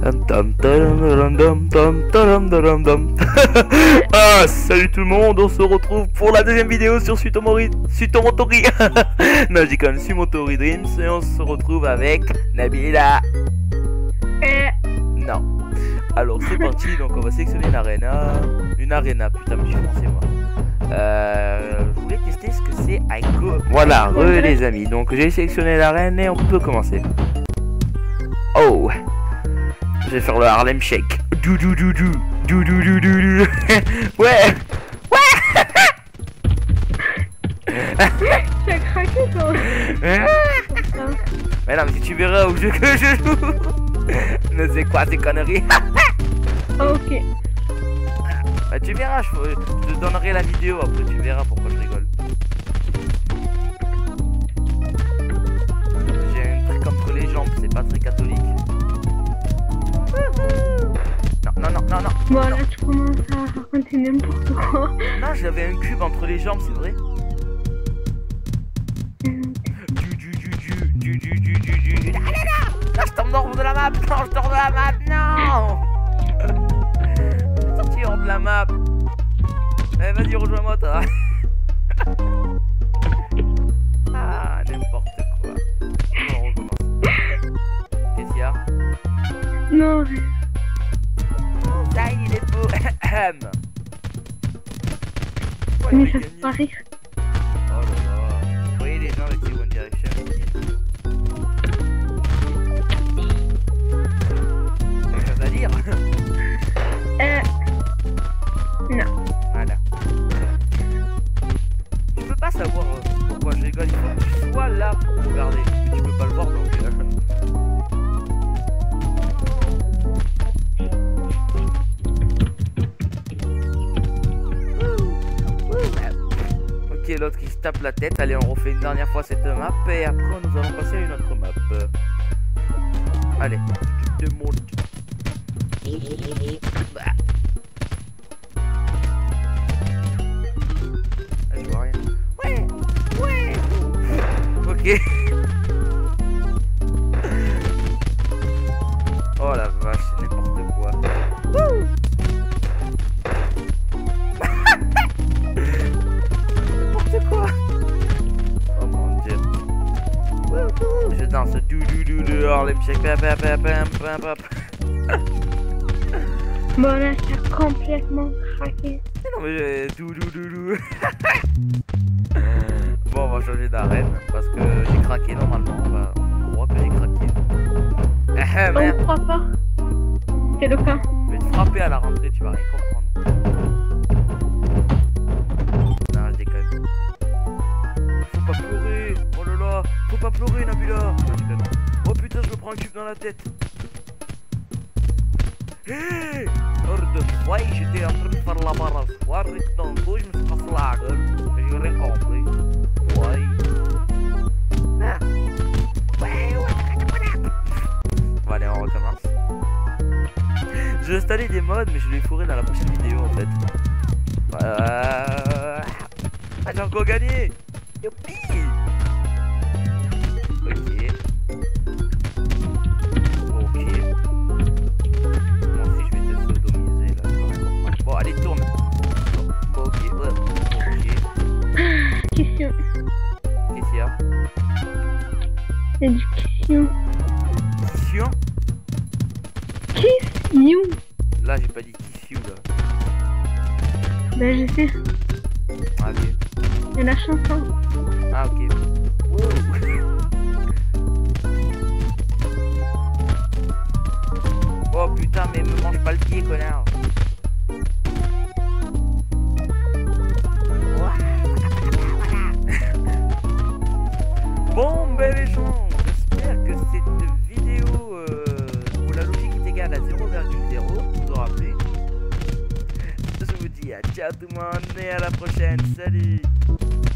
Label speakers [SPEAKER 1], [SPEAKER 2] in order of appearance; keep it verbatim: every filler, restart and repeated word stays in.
[SPEAKER 1] Ah, salut tout le monde, on se retrouve pour la deuxième vidéo sur Sutomori... Sutomotori. Non, j'ai quand même Sumotori Dreams et on se retrouve avec Nabila.
[SPEAKER 2] Euh...
[SPEAKER 1] Non. Alors c'est parti, donc on va sélectionner une arena. Une arena, putain, mais je suis français moi. Euh, je voulais tester ce que c'est Aiko. Voilà, re les amis. Donc j'ai sélectionné l'arène et on peut commencer. Oh, je vais faire le Harlem Shake. Dou dou dou dou dou dou dou dou dou. Ouais, ouais.
[SPEAKER 2] J'ai craqué toi.
[SPEAKER 1] Mais non, mais si tu verras où je, que je joue. Mais c'est quoi ces conneries?
[SPEAKER 2] Ok.
[SPEAKER 1] Bah tu verras, je, je te donnerai la vidéo après, tu verras pourquoi je rigole. J'ai un truc entre les jambes, c'est pas très catholique. Non, non, non, non, non.
[SPEAKER 2] Bon là tu commences à raconter n'importe quoi.
[SPEAKER 1] Non, j'avais un cube entre les jambes, c'est vrai. Du du du du du du du du du. Ah, non, non, non, je tombe hors de la map. Non, je tombe de la map. Non. Sorti hors de la map. Eh, vas-y, rejoins-moi, toi. Ah, n'importe quoi. Bon, on recommence. Qu'est-ce qu'il y a?
[SPEAKER 2] Non.
[SPEAKER 1] Ça, il est beau. Ouais,
[SPEAKER 2] Mais
[SPEAKER 1] j'ai
[SPEAKER 2] ça
[SPEAKER 1] gagné.
[SPEAKER 2] fait pas rire.
[SPEAKER 1] Oh là là. Vous voyez les gens avec les One Direction ici? Quelque chose à dire?
[SPEAKER 2] Euh... Non.
[SPEAKER 1] Voilà. Tu peux pas savoir euh, pourquoi je rigole, il faut que tu sois là pour regarder. Mais tu peux pas le voir donc. Euh... Ok, l'autre qui se tape la tête. Allez, on refait une dernière fois cette map et après nous allons passer à une autre map. Allez, je te montre. Bah. Ah, je vois rien. Ouais, ouais. Ok. Oh la vache, c'est n'importe quoi. Wouh. N'importe quoi. Oh mon dieu. Wouhou. Je danse du du du du Harlem Shake. Pam pam pam pam pam pam.
[SPEAKER 2] Bon là t'as complètement craqué.
[SPEAKER 1] Non mais j'ai dou dou dou dou. Bon, on va changer d'arène parce que j'ai craqué normalement. Bah, on croit que j'ai craqué. Ah
[SPEAKER 2] On
[SPEAKER 1] merde.
[SPEAKER 2] ne croit pas. C'est le cas.
[SPEAKER 1] Je vais te frapper à la rentrée, tu vas rien comprendre. Non, je déconne. Faut pas pleurer. Oh là là. Faut pas pleurer, Nabila. Non, je déconne. Oh putain, je me prends un cube dans la tête. Hé, hors de moi, j'étais en train de faire la barre à soir et tantôt je me suis cassé la gueule et j'ai rien compris. Ouais. Ah. Ouais, ouais. Bon allez, on recommence. J'ai installé des mods mais je vais les fourrer dans la prochaine vidéo en fait. Euh... Ah, j'ai encore gagné. Youpi. Ok. Bon, allez, tourne. Bon, ok, ouais, ok.
[SPEAKER 2] Question.
[SPEAKER 1] Qu'est-ce qu'il y a?
[SPEAKER 2] Éducation.
[SPEAKER 1] Question?
[SPEAKER 2] Question.
[SPEAKER 1] Là, j'ai pas dit question, là.
[SPEAKER 2] Bah je sais.
[SPEAKER 1] Ah, ok.
[SPEAKER 2] C'est la chanson.
[SPEAKER 1] Ah, ok. Oh putain, mais me mange pas le pied, connard. Bon, ben les gens, j'espère que cette vidéo euh, où la logique est égale à zéro virgule zéro vous aura plu. Je vous dis à ciao tout le monde et à la prochaine, salut.